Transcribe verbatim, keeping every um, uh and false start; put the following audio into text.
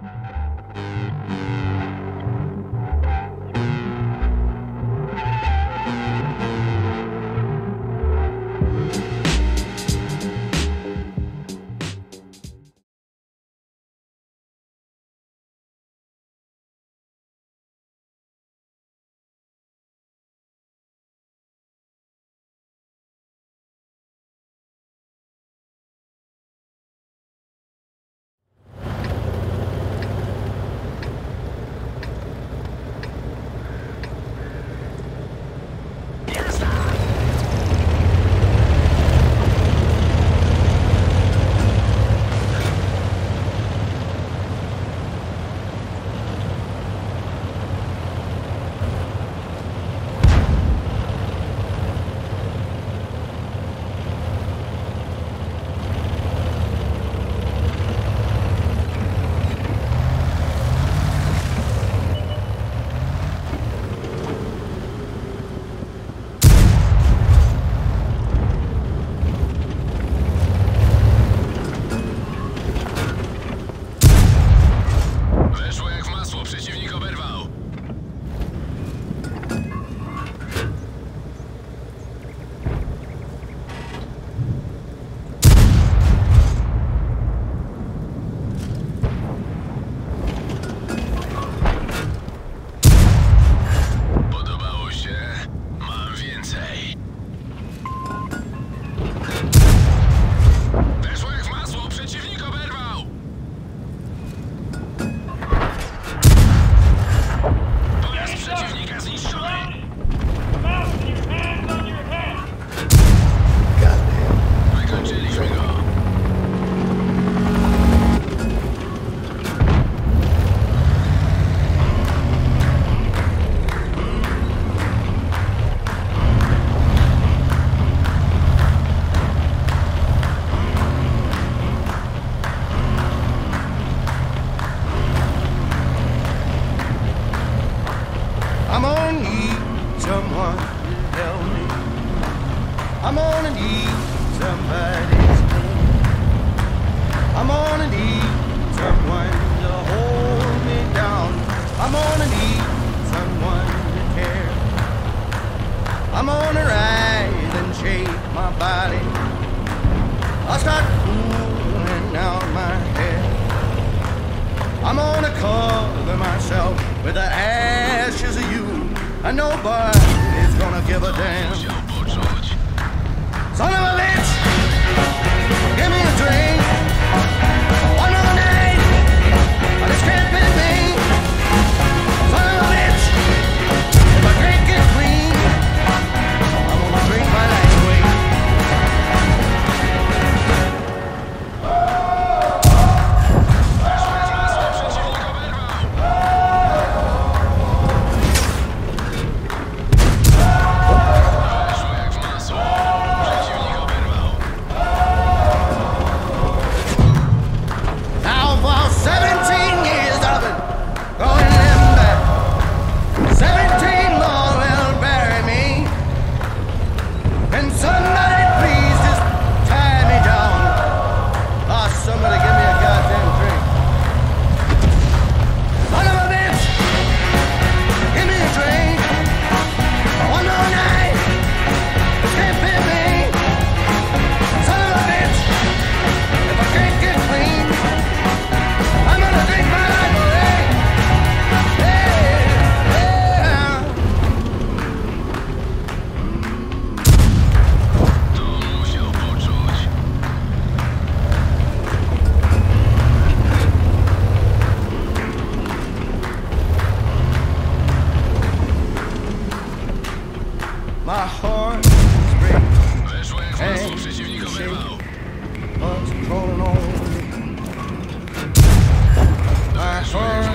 I'm gonna need somebody's hand. I'm gonna need someone to hold me down. I'm gonna need someone to care. I'm gonna ride and shake my body. I'll start pulling out my hair. I'm gonna cover myself with the ashes of you, and nobody's gonna give a damn. Son of a bitch, give me a drink. One of the night, I just can't fit me. Son of a bitch, if I drink it clean, I'm gonna drink my life away. My heart is breaking and shaking, but it's crawling on me. My heart